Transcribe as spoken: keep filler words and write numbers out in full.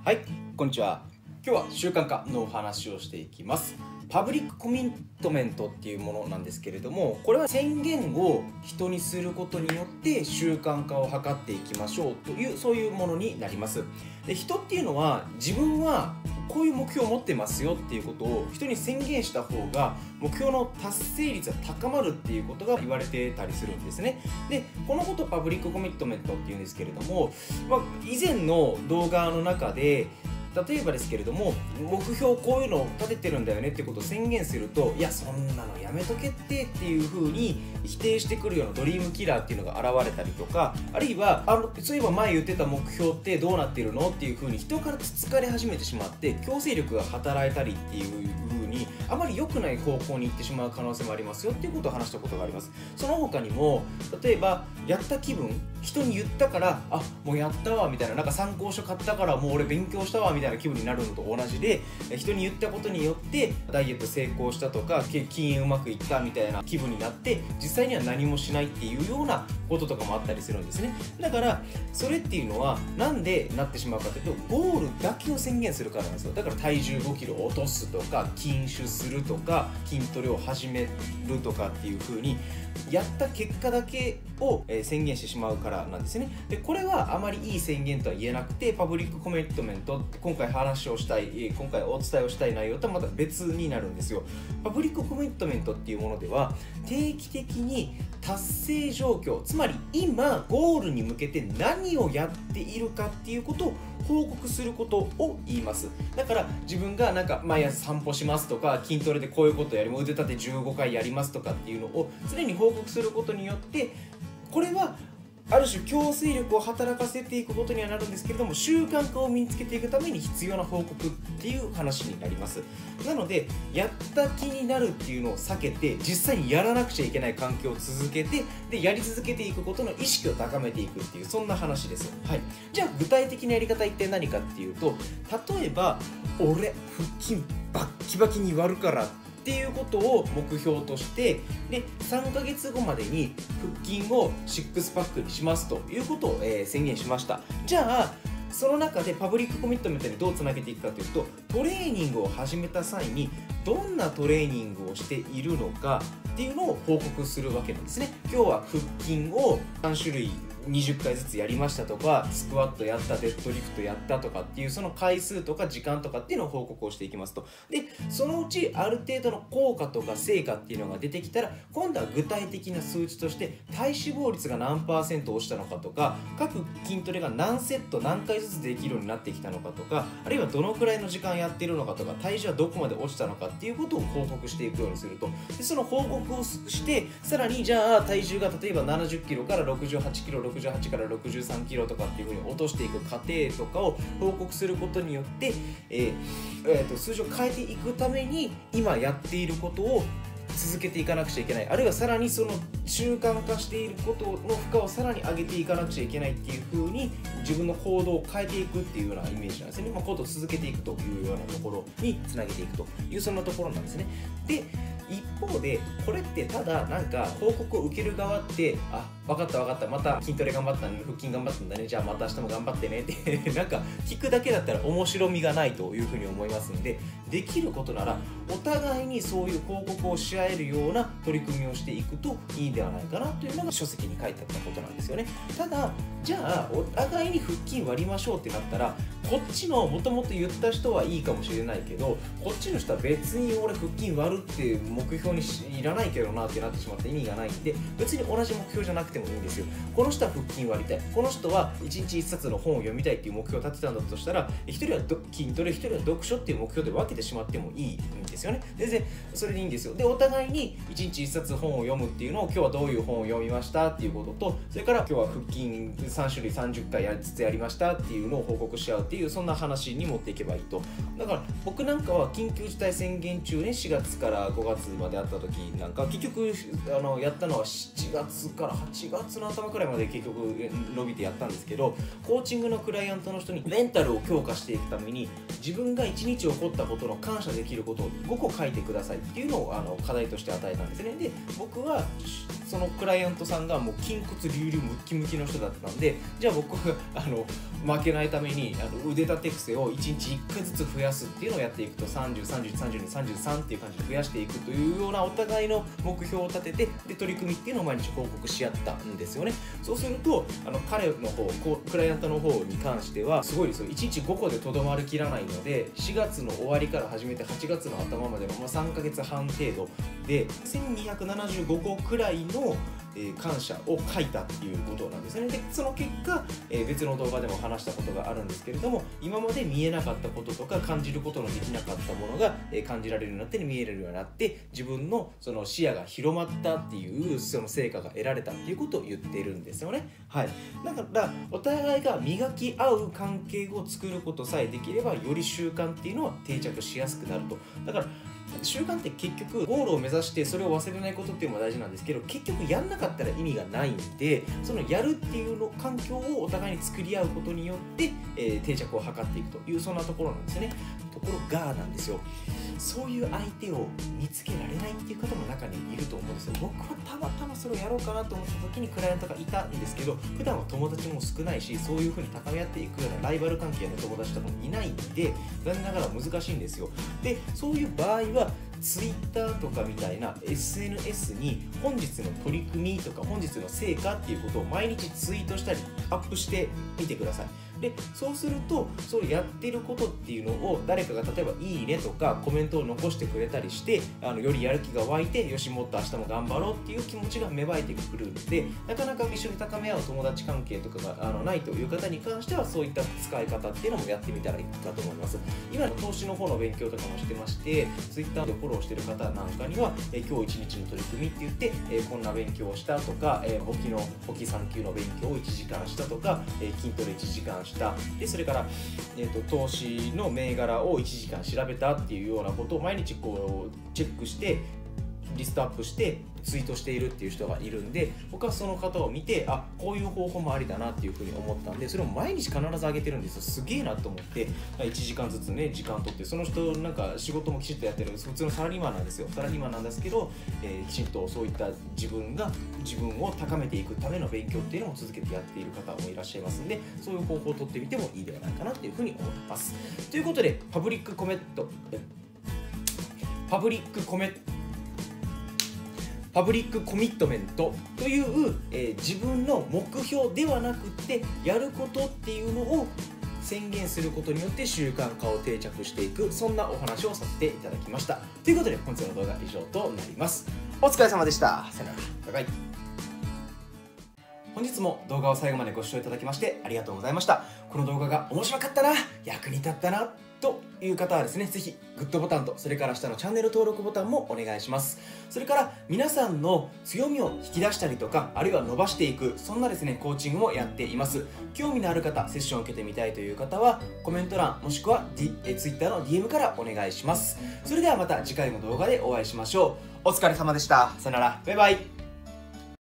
はい、こんにちは。今日は習慣化のお話をしていきます。パブリックコミットメントっていうものなんですけれども、これは宣言を人にすることによって習慣化を図っていきましょうというそういうものになります。で、人っていうのは自分はこういう目標を持ってますよっていうことを人に宣言した方が目標の達成率が高まるっていうことが言われてたりするんですね。で、このことをパブリックコミットメントっていうんですけれども、まあ、以前の動画の中で例えばですけれども、目標こういうのを立ててるんだよねってことを宣言すると、いやそんなのやめとけってっていう風に否定してくるようなドリームキラーっていうのが現れたりとか、あるいはあのそういえば前言ってた目標ってどうなってるのっていう風に人からつつかれ始めてしまって強制力が働いたりっていう風にあまり良くない方向に行ってしまう可能性もありますよっていうことを話したことがあります。その他にも例えばやった気分、人に言ったからあもうやったわみたいな、なんか参考書買ったからもう俺勉強したわみたいな気分になるのと同じで、人に言ったことによってダイエット成功したとか禁煙うまくいったみたいな気分になって実際には何もしないっていうようなこととかもあったりするんですね。だからそれっていうのはなんでなってしまうかというと、ゴールだけを宣言するからなんですよ。だから体重ごキロ落とすとか禁酒するとか筋トレを始めるとかっていう風にやった結果だけを宣言してしまうからなんですね。で、これはあまりいい宣言とは言えなくて、パブリックコミットメント、今回話をしたい、今回お伝えをしたい内容とはまた別になるんですよ。パブリックコミットメントっていうものでは、定期的に達成状況、つまり今ゴールに向けて何をやっているかっていうことを報告することを言います。だから自分がなんか毎朝散歩しますとか、筋トレでこういうことやります、腕立てじゅうごかいやりますとかっていうのを常に報告することによって、これはある種強制力を働かせていくことにはなるんですけれども、習慣化を身につけていくために必要な報告っていう話になります。なのでやった気になるっていうのを避けて、実際にやらなくちゃいけない環境を続けて、でやり続けていくことの意識を高めていくっていう、そんな話です。はい、じゃあ具体的なやり方一体何かっていうと、例えば俺腹筋バッキバキに割るからっていうことを目標として、でさんかげつごまでに腹筋をシックスパックにしますということを、えー、宣言しました。じゃあその中でパブリックコミットメントにどうつなげていくかというと、トレーニングを始めた際にどんなトレーニングをしているのかっていうのを報告するわけなんですね。今日は腹筋をさんしゅるいにじゅっかいずつやりましたとか、スクワットやった、デッドリフトやったとかっていう、その回数とか時間とかっていうのを報告をしていきますと。でそのうちある程度の効果とか成果っていうのが出てきたら、今度は具体的な数値として体脂肪率が何パーセント落ちたのかとか、各筋トレが何セット何回ずつできるようになってきたのかとか、あるいはどのくらいの時間やってるのかとか、体重はどこまで落ちたのかっていうことを報告していくようにすると。でその報告をして、さらにじゃあ体重が例えばななじゅっキロからろくじゅうはちキロ、ろくじゅうはちからろくじゅうさんキロとかっていう風に落としていく過程とかを報告することによって、えーえー、と数字を変えていくために今やっていることを続けていかなくちゃいけない、あるいはさらにその習慣化していることの負荷をさらに上げていかなくちゃいけないっていう風に自分の行動を変えていくっていうようなイメージなんですね。まあ、行動を続けていくというようなところにつなげていくというそんなところなんですね。で一方でこれってただなんか報告を受ける側って、あ分かった分かった、また筋トレ頑張ったね、腹筋頑張ったんだね、じゃあまた明日も頑張ってねってなんか聞くだけだったら面白みがないというふうに思いますので、できることならお互いにそういう報告をし合えるような取り組みをしていくといいんではないかなというのが書籍に書いてあったことなんですよね。ただじゃあお互いに腹筋割りましょうってなったら、こっちのもともと言った人はいいかもしれないけど、こっちの人は別に俺腹筋割るって目標にいらないけどなってなってしまって意味がないんで、別に同じ目標じゃなくてもいいんですよ。この人は腹筋割りたい、この人はいちにちいっさつの本を読みたいっていう目標を立てたんだとしたら、ひとりは筋トレ、ひとりは読書っていう目標で分けてしまってもいいんですよね。全然それでいいんですよ。でお互いにいちにちいっさつ本を読むっていうのを、今日はどういう本を読みましたっていうことと、それから今日は腹筋さんしゅるいさんじゅっかいやりつつやりましたっていうのを報告し合うっていう、そんな話に持っていけばいいと。だから僕なんかは緊急事態宣言中ね、しがつからごがつまであった時なんか結局あのやったのはしちがつからはちしがつの頭くらいまで結局伸びてやったんですけど、コーチングのクライアントの人にメンタルを強化していくために自分がいちにち起こったことの感謝できることをごこ書いてくださいっていうのをあの課題として与えたんですね。で僕はそのクライアントさんがもう筋骨隆々ムッキムキの人だったんで、じゃあ僕があの負けないためにあの腕立て伏せをいちにちいっかいずつ増やすっていうのをやっていくとさんじゅう、さんじゅういち、さんじゅうに、さんじゅうさんっていう感じで増やしていくというようなお互いの目標を立てて、で取り組みっていうのを毎日報告し合ったんですよね。そうするとあの彼の方クライアントの方に関してはすごいですよ。いちにちごこでとどまりきらないので、しがつの終わりから始めてはちがつの頭までの、まあ、さんかげつはん程度でせんにひゃくななじゅうごこくらいのえー、感謝を書いたっていうことなんですね。でその結果、えー、別の動画でも話したことがあるんですけれども、今まで見えなかったこととか感じることのできなかったものが、えー、感じられるようになって見えるようになって、自分のその視野が広まったっていうその成果が得られたっていうことを言ってるんですよね。はい、だからお互いが磨き合う関係を作ることさえできれば、より習慣っていうのは定着しやすくなると。だから習慣って結局ゴールを目指してそれを忘れないことっていうのも大事なんですけど、結局やんなかったら意味がないんで、そのやるっていうの環境をお互いに作り合うことによって、えー、定着を図っていくという、そんなところなんですね。ところがなんですよ、そういう相手を見つけられないっていう方も中にいると思うんですよ。僕はたまたまそれをやろうかなと思った時にクライアントがいたんですけど、普段は友達も少ないし、そういう風に高め合っていくようなライバル関係の友達とかもいないんで、残念ながら難しいんですよ。でそういう場合はTwitter とかみたいな エスエヌエス に本日の取り組みとか本日の成果っていうことを毎日ツイートしたりアップしてみてください。でそうすると、そうやってることっていうのを誰かが例えばいいねとかコメントを残してくれたりして、あのよりやる気が湧いて、よしもっと明日も頑張ろうっていう気持ちが芽生えてくるので、なかなか一緒に高め合う友達関係とかがあのないという方に関しては、そういった使い方っていうのもやってみたらいいかと思います。今の投資の方の勉強とかもしてまして、Twitter でフォローしてる方なんかには、え今日一日の取り組みって言って、えこんな勉強をしたとか、え簿記の簿記さん級の勉強をいちじかんしたとか、え筋トレいちじかんした、でそれから、えーと、投資の銘柄をいちじかん調べたっていうようなことを毎日こうチェックしてリストアップしてツイートしているっていう人がいるんで、僕はその方を見て、あ、こういう方法もありだなっていうふうに思ったんで、それを毎日必ず上げてるんですよ。すげえなと思って、いちじかんずつね時間取って、その人なんか仕事もきちっとやってる普通のサラリーマンなんですよ。サラリーマンなんですけど、えー、きちんとそういった自分が自分を高めていくための勉強っていうのを続けてやっている方もいらっしゃいますんで、そういう方法を取ってみてもいいではないかなっていうふうに思います。ということで、パブリックコメントパブリックコメントパブリックコミットメントという、えー、自分の目標ではなくてやることっていうのを宣言することによって習慣化を定着していく、そんなお話をさせていただきました。ということで本日の動画は以上となります。お疲れ様でした。さよなら。バイバイ。本日も動画を最後までご視聴いただきましてありがとうございました。この動画が面白かったな、役に立ったなという方はですね、ぜひグッドボタンと、それから下のチャンネル登録ボタンもお願いします。それから皆さんの強みを引き出したりとか、あるいは伸ばしていく、そんなですねコーチングもやっています。興味のある方、セッションを受けてみたいという方はコメント欄もしくは、D、え Twitter の ディーエム からお願いします。それではまた次回の動画でお会いしましょう。お疲れ様でした。さよなら。バイバイ。